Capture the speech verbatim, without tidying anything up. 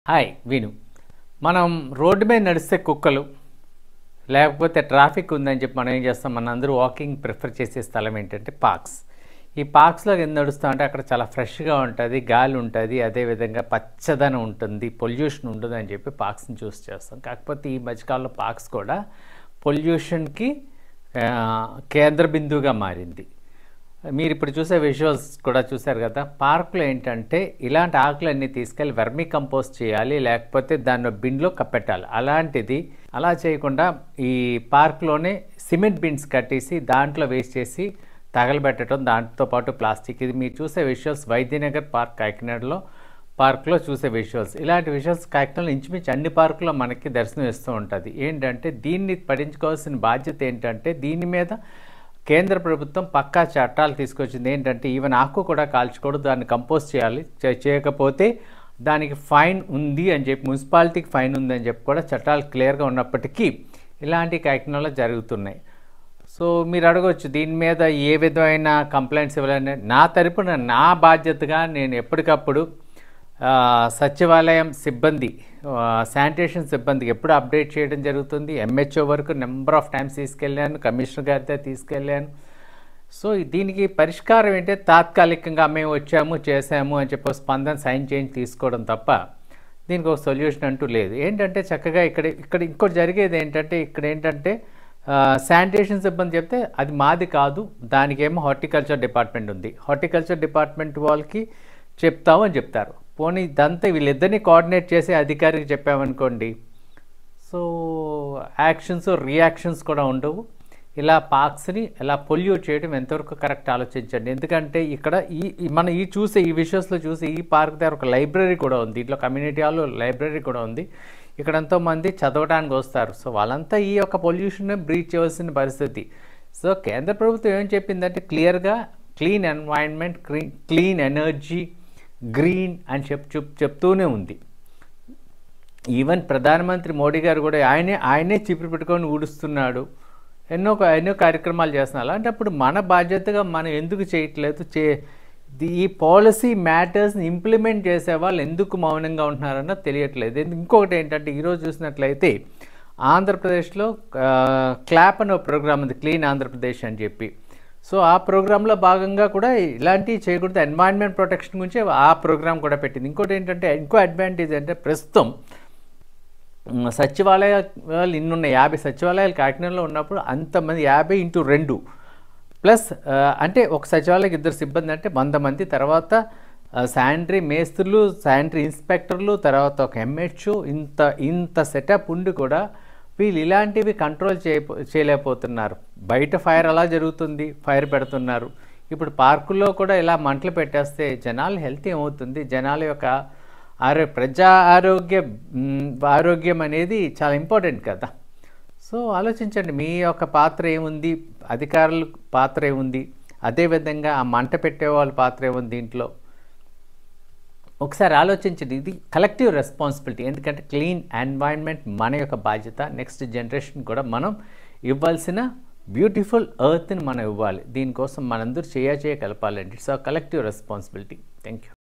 Hi విను మనం road మీద నడిస్తే కుక్కలు లేకపోతే ట్రాఫిక్ ఉందని చెప్పి మనం ఏం చేస్తాం మన అందరూ వాకింగ్ ప్రిఫర్ చేసే స్థలం ఏంటంటే పార్క్స్. ఈ పార్క్స్లో కింద నడుస్తామంటే అక్కడ చాలా ఫ్రెష్గా ఉంటుంది, గాలి ఉంటుంది, అదేవిధంగా పచ్చదనం ఉంటుంది, పొల్యూషన్ ఉండదు అని చెప్పి పార్క్స్ని చూస్ చేస్తాం. కాకపోతే ఈ మధ్యకాలంలో పార్క్స్ కూడా పొల్యూషన్కి కేంద్ర బిందువుగా మారింది. మీరు ఇప్పుడు చూసే విజువల్స్ కూడా చూశారు కదా. పార్కులో ఏంటంటే ఇలాంటి ఆకులన్నీ తీసుకెళ్ళి వర్మీ కంపోస్ట్ చేయాలి, లేకపోతే దాన్ని బిన్లో కప్పెట్టాలి. అలాంటిది అలా చేయకుండా ఈ పార్క్లోనే సిమెంట్ బిన్స్ కట్టేసి దాంట్లో వేస్ట్ చేసి తగలబెట్టడం, దాంతో పాటు ప్లాస్టిక్. ఇది మీరు చూసే విజువల్స్ వైద్యనగర్ పార్క్ కాకినాడలో పార్క్లో చూసే విజువల్స్. ఇలాంటి విజువల్స్ కాకినాడలో ఇంచుమించు అన్ని పార్కుల్లో మనకి దర్శనం ఇస్తూ ఉంటుంది. ఏంటంటే దీన్ని పట్టించుకోవాల్సిన బాధ్యత ఏంటంటే దీని మీద కేంద్ర ప్రభుత్వం పక్కా చట్టాలు తీసుకొచ్చింది. ఏంటంటే ఈవెన్ ఆకు కూడా కాల్చకూడదు, దాన్ని కంపోస్ట్ చేయాలి, చేయకపోతే దానికి ఫైన్ ఉంది అని చెప్పి, మున్సిపాలిటీకి ఫైన్ ఉంది అని చెప్పి కూడా చట్టాలు క్లియర్గా ఉన్నప్పటికీ ఇలాంటి కాకినాడలో జరుగుతున్నాయి. సో మీరు అడగవచ్చు దీని మీద ఏ విధమైన కంప్లైంట్స్ ఇవ్వాలని. నా తరపున నా బాధ్యతగా నేను ఎప్పటికప్పుడు సచివాలయం సిబ్బంది, శానిటేషన్ సిబ్బందికి ఎప్పుడు అప్డేట్ చేయడం జరుగుతుంది. ఎంహెచ్ఓ వరకు నెంబర్ ఆఫ్ టైమ్స్ తీసుకెళ్ళాను, కమిషనర్ గారితో తీసుకెళ్ళాను. సో దీనికి పరిష్కారం ఏంటంటే తాత్కాలికంగా మేము వచ్చాము చేసాము అని చెప్పి స్పందన సైన్ చేయించి తీసుకోవడం తప్ప దీనికి ఒక సొల్యూషన్ అంటూ లేదు. ఏంటంటే చక్కగా ఇక్కడ ఇక్కడ ఇంకోటి జరిగేది ఏంటంటే ఇక్కడ ఏంటంటే శానిటేషన్ సిబ్బంది చెప్తే అది మాది కాదు, దానికేమో హార్టికల్చర్ డిపార్ట్మెంట్ ఉంది, హార్టికల్చర్ డిపార్ట్మెంట్ వాళ్ళకి చెప్తాము అని చెప్తారు. పోనీ ఇదంతా వీళ్ళిద్దరినీ కోఆర్డినేట్ చేసే అధికారికి చెప్పామనుకోండి, సో యాక్షన్స్ రియాక్షన్స్ కూడా ఉండవు. ఇలా పార్క్స్ని ఇలా పొల్యూట్ చేయడం ఎంతవరకు కరెక్ట్ ఆలోచించండి. ఎందుకంటే ఇక్కడ ఈ మనం ఈ చూసే ఈ విషయస్లో చూసే ఈ పార్క్ దగ్గర ఒక లైబ్రరీ కూడా ఉంది, ఇట్లా కమ్యూనిటీ హాల్లో లైబ్రరీ కూడా ఉంది. ఇక్కడ ఎంతోమంది చదవడానికి వస్తారు. సో వాళ్ళంతా ఈ యొక్క పొల్యూషన్ బ్రీచ్ చేయవలసిన పరిస్థితి. సో కేంద్ర ప్రభుత్వం ఏం చెప్పిందంటే క్లియర్గా clean environment, clean clean energy, green అని చెప్ చెప్ చెప్తూనే ఉంది. ఈవెన్ ప్రధానమంత్రి మోడీ గారు కూడా ఆయనే ఆయనే చీపురు పెట్టుకొని ఊడుస్తున్నాడు, ఎన్నో ఎన్నో కార్యక్రమాలు చేస్తున్నారు. అలాంటప్పుడు మన బాధ్యతగా మనం ఎందుకు చేయట్లేదు? చే ఈ పాలసీ మ్యాటర్స్ని ఇంప్లిమెంట్ చేసే వాళ్ళు ఎందుకు మౌనంగా ఉంటున్నారన్నది తెలియట్లేదు. ఇంకొకటి ఏంటంటే ఈరోజు చూసినట్లయితే ఆంధ్రప్రదేశ్లో క్లాప్ అనే ప్రోగ్రామ్ ఉంది, క్లీన్ ఆంధ్రప్రదేశ్ అని చెప్పి. సో ఆ ప్రోగ్రాంలో భాగంగా కూడా ఇలాంటివి చేయకూడదు, ఎన్వైరన్మెంట్ ప్రొటెక్షన్ గురించి ఆ ప్రోగ్రాం కూడా పెట్టింది. ఇంకోటి ఏంటంటే ఇంకో అడ్వాంటేజ్ అంటే ప్రస్తుతం సచివాలయాలు ఇన్నున్న యాభై సచివాలయాలు కాకినాడలో ఉన్నప్పుడు అంతమంది యాభై ఇంటూ రెండు ప్లస్ అంటే ఒక సచివాలయకి ఇద్దరు సిబ్బంది అంటే వంద మంది, తర్వాత శానిటరీ మేస్త్రులు, శానిటరీ ఇన్స్పెక్టర్లు, తర్వాత ఒక ఎంహెచ్ఓ, ఇంత ఇంత సెటప్ ఉండి కూడా వీళ్ళు ఇలాంటివి కంట్రోల్ చేయ చేయలేకపోతున్నారు. బయట ఫైర్ అలా జరుగుతుంది, ఫైర్ పెడుతున్నారు. ఇప్పుడు పార్కుల్లో కూడా ఇలా మంటలు పెట్టేస్తే జనాల హెల్త్ ఏమవుతుంది? జనాల యొక్క ఆరో ప్రజా ఆరోగ్య ఆరోగ్యం అనేది చాలా ఇంపార్టెంట్ కదా. సో ఆలోచించండి మీ యొక్క పాత్ర ఏముంది, అధికారుల పాత్ర ఏముంది, అదేవిధంగా ఆ మంట పెట్టే వాళ్ళ పాత్ర ఏముంది దీంట్లో ఒకసారి ఆలోచించండి. ఇది కలెక్టివ్ రెస్పాన్సిబిలిటీ. ఎందుకంటే క్లీన్ ఎన్వైరన్మెంట్ మన యొక్క బాధ్యత. నెక్స్ట్ జనరేషన్ కూడా మనం ఇవ్వాల్సిన బ్యూటిఫుల్ ఎర్త్ని మనం ఇవ్వాలి. దీనికోసం మనందరూ చేయ చేయ కలపాలండి. It's a collective responsibility. Thank you.